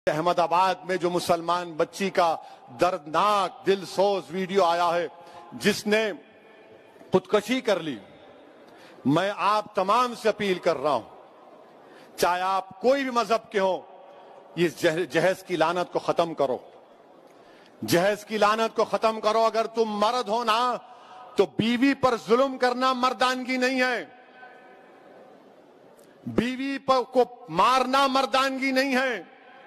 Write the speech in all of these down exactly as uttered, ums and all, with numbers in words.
احمد آباد میں جو مسلمان بچی کا دردناک دل سوز ویڈیو آیا ہے جس نے خودکشی کر لی، میں آپ تمام سے اپیل کر رہا ہوں، چاہے آپ کوئی بھی مذہب کے ہوں، یہ جہیز کی لعنت کو ختم کرو، جہیز کی لعنت کو ختم کرو۔ اگر تم مرد ہو نا تو بیوی پر ظلم کرنا مردانگی نہیں ہے، بیوی پر کو مارنا مردانگی نہیں ہے،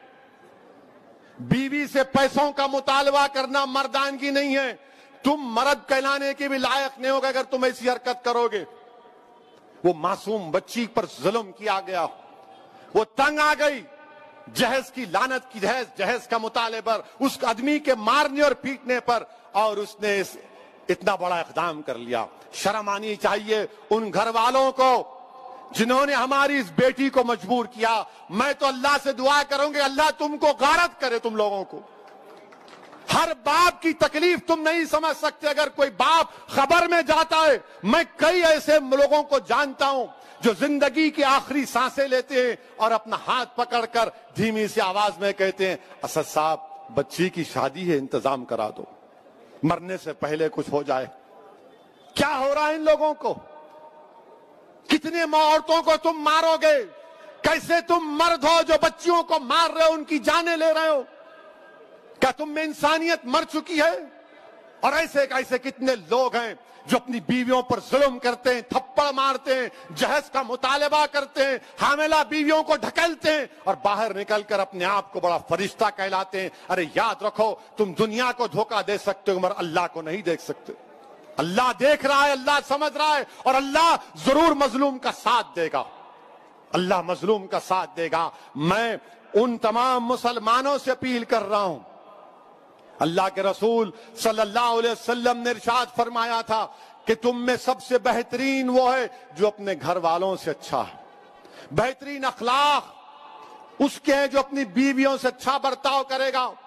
بیوی سے پیسوں کا مطالبہ کرنا مردانگی نہیں ہے۔ تم مرد کہلانے کے بھی لائق نہیں ہوگا اگر تم ایسی حرکت کرو گے۔ وہ معصوم بچی پر ظلم کیا گیا، وہ تنگ آ گئی جہیز کی لعنت کی، جہیز جہیز کا مطالبہ پر، اس آدمی کے مارنے اور پیٹنے پر، اور اس نے اس اتنا بڑا اقدام کر لیا۔ شرم آنی چاہیے ان گھر والوں کو جنہوں نے ہماری اس بیٹی کو مجبور کیا۔ میں تو اللہ سے دعا کروں گی اللہ تم کو غارت کرے، تم لوگوں کو۔ ہر باپ کی تکلیف تم نہیں سمجھ سکتے اگر کوئی باپ خبر میں جاتا ہے۔ میں کئی ایسے لوگوں کو جانتا ہوں جو زندگی کی آخری سانسیں لیتے ہیں اور اپنا ہاتھ پکڑ کر دھیمی سی آواز میں کہتے ہیں اسد صاحب بچی کی شادی ہے، انتظام کرا دو، مرنے سے پہلے کچھ ہو جائے۔ کیا ہو رہا ہے ان لوگوں کو؟ کتنے عورتوں کو تم مارو گے؟ کیسے تم مرد ہو جو بچیوں کو مار رہے ہو، ان کی جانیں لے رہے ہو؟ کیا تم میں انسانیت مر چکی ہے؟ اور ایسے ایسے کتنے لوگ ہیں جو اپنی بیویوں پر ظلم کرتے ہیں، تھپڑ مارتے ہیں، جہیز کا مطالبہ کرتے ہیں، حاملہ بیویوں کو ڈھکیلتے ہیں اور باہر نکل کر اپنے آپ کو بڑا فرشتہ کہلاتے ہیں۔ ارے یاد رکھو تم دنیا کو دھوکہ دے سکتے ہو مگر اللہ کو نہیں دیکھ سکتے۔ اللہ دیکھ رہا ہے، اللہ سمجھ رہا ہے، اور اللہ ضرور مظلوم کا ساتھ دے گا، اللہ مظلوم کا ساتھ دے گا۔ میں ان تمام مسلمانوں سے اپیل کر رہا ہوں، اللہ کے رسول صلی اللہ علیہ وسلم نے ارشاد فرمایا تھا کہ تم میں سب سے بہترین وہ ہے جو اپنے گھر والوں سے اچھا ہے، بہترین اخلاق اس کے ہیں جو اپنی بیویوں سے اچھا برتاؤ کرے گا۔